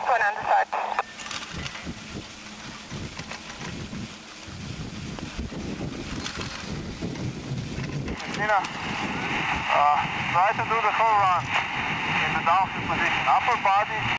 one on the side. Christina, try to do the full run in the downfield position. Upper body